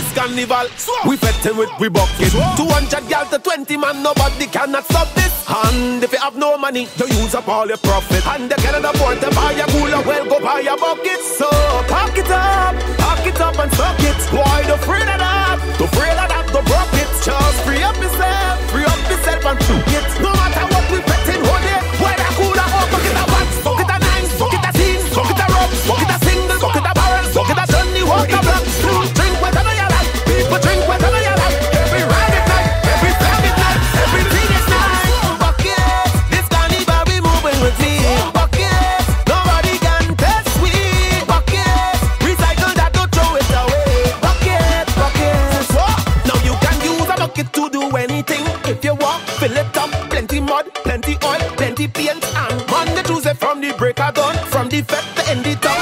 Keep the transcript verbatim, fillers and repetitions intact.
this carnival. We fetting with we bucket. two hundred girls to twenty man, nobody cannot stop this. And if you have no money, you use up all your profit. And they cannot afford to buy a cooler, well go buy a bucket. So pack it up, pack it up and suck it. Why don't afraid of that? Don't afraid of that, don't broke it. Just free up yourself, free up yourself and fuck it. No matter what we fetting, hold it. Whether cooler or bucket of wax, bucket of nines, bucket of teens, bucket of rum, bucket of single, bucket of barrels, bucket of Johnny Walker Black. Drink whatever you like, people drink whatever you like. Every ride at night, every flag at night, everything is nice. Bucket, this carnival be moving with me. Bucket, nobody can test we. Bucket, recycle that, don't throw it away. Bucket, bucket. Now you can use a bucket to do anything. If you walk, fill it up, plenty mud, plenty oil, plenty paint. And Monday, Tuesday from the break of dawn, from the fete to end the town.